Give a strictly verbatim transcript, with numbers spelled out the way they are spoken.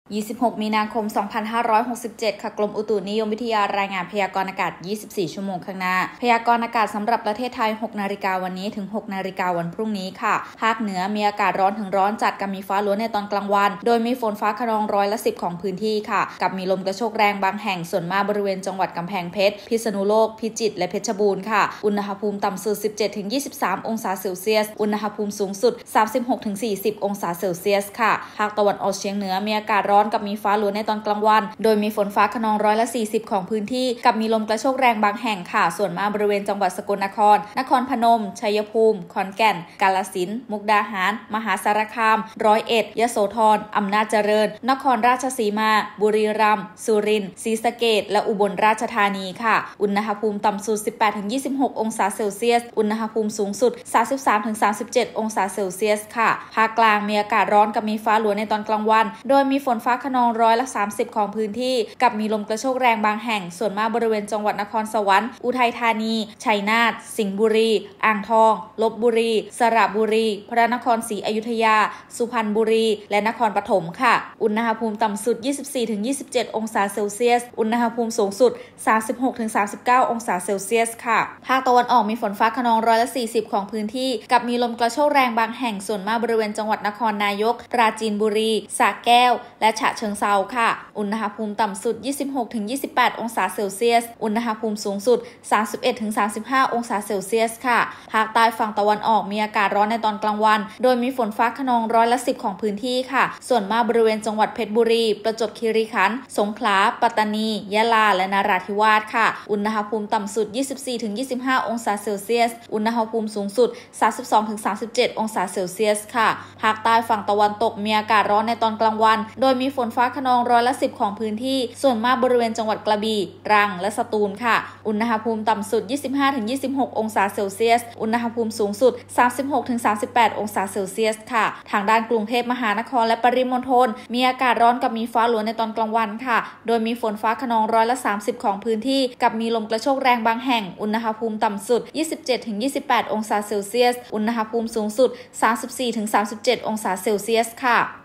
ยี่สิบหก มีนาคม สองพันห้าร้อยหกสิบเจ็ด ค่ะกรมอุตุนิยมวิทยารายงานพยากรณ์อากาศ ยี่สิบสี่ ชั่วโมงข้างหน้าพยากรณ์อากาศสำหรับประเทศไทย หกนาฬิกาวันนี้ถึง หกนาฬิกาวันพรุ่งนี้ค่ะภาคเหนือมีอากาศร้อนถึงร้อนจัดกับมีฟ้าล้วนในตอนกลางวันโดยมีฝนฟ้าคะนองร้อยละสิบของพื้นที่ค่ะกับมีลมกระโชกแรงบางแห่งส่วนมากบริเวณจังหวัดกำแพงเพชรพิษณุโลกพิจิตรและเพชรบูรณ์ค่ะอุณหภูมิต่ำสุด สิบเจ็ดถึงยี่สิบสาม องศาเซลเซียสอุณหภูมิสูงสุด สามสิบหกถึงสี่สิบ องศาเซลเซียสค่ะภาคตะวันออกเฉียงเหนือมีอากาศร้อนกับมีฟ้าล้วนในตอนกลางวันโดยมีฝนฟ้าคะนองร้อยละสี่สิบของพื้นที่กับมีลมกระโชกแรงบางแห่งค่ะส่วนมากบริเวณจังหวัดสกลนครนครพนมชัยภูมิขอนแก่นกาฬสินธุ์มุกดาหารมหาสารคามร้อยเอ็ดยโสธรอำนาจเจริญนครราชสีมาบุรีรัมย์สุรินทร์ศรีสะเกษและอุบลราชธานีค่ะอุณหภูมิต่ำสุด สิบแปดถึงยี่สิบหก องศาเซลเซียสอุณหภูมิสูงสุด สามสิบสามถึงสามสิบเจ็ด องศาเซลเซียสค่ะภาคกลางมีอากาศร้อนกับมีฟ้าหลวในตอนกลางวันโดยมีฝนฟ้าคะนองร้อยละสามสิบของพื้นที่กับมีลมกระโชกแรงบางแห่งส่วนมากบริเวณจังหวัดนครสวรรค์อุทัยธานีชัยนาทสิงห์บุรีอ่างทองลพบุรีสระบุรีพระนครศรีอยุธยาสุพรรณบุรีและนครปฐมค่ะอุณหภูมิต่ำสุด ยี่สิบสี่ถึงยี่สิบเจ็ด องศาเซลเซียสอุณหภูมิสูงสุด สามสิบหกถึงสามสิบเก้า องศาเซลเซียสค่ะภาคตะวันออกมีฝนฟ้าคะนองร้อยละสี่สิบของพื้นที่กับมีลมกระโชกแรงบางแห่งส่วนมากบริเวณจังหวัดนครนายกปราจีนบุรีสระแก้วและฉะเชิงเทราค่ะอุณหภูมิต่ำสุด ยี่สิบหกถึงยี่สิบแปด องศาเซลเซียสอุณหภูมิสูงสุด สามสิบเอ็ดถึงสามสิบห้า องศาเซลเซียสค่ะภาคใต้ฝั่งตะวันออกมีอากาศร้อนในตอนกลางวันโดยมีฝนฟ้าคะนองร้อยละสิบของพื้นที่ค่ะส่วนมากบริเวณจังหวัดเพชรบุรีประจวบคีรีขันธ์สงขลาปัตตานียะลาและนราธิวาสค่ะอุณหภูมิต่ำสุด ยี่สิบสี่ถึงยี่สิบห้า องศาเซลเซียสอุณหภูมิสูงสุด สามสิบสองถึงสามสิบเจ็ด องศาเซลเซียสค่ะภาคใต้ฝั่งตะวันตกมีอากาศร้อนในตอนกลางวันโดยมีฝนฟ้าคะนองร้อยละสิบของพื้นที่ส่วนมากบริเวณจังหวัดกระบี่ตรังและสตูลค่ะอุณหภูมิต่ำสุด ยี่สิบห้าถึงยี่สิบหก องศาเซลเซียสอุณหภูมิสูงสุด สามสิบหกถึงสามสิบแปด องศาเซลเซียสค่ะทางด้านกรุงเทพมหานครและปริมณฑลมีอากาศร้อนกับมีฟ้าหลวในตอนกลางวันค่ะโดยมีฝนฟ้าคะนองร้อยละสามสิบของพื้นที่กับมีลมกระโชกแรงบางแห่งอุณหภูมิต่ำสุด ยี่สิบเจ็ดถึงยี่สิบแปด องศาเซลเซียสอุณหภูมิสูงสุด สามสิบสี่ถึงสามสิบเจ็ด องศาเซลเซียสค่ะ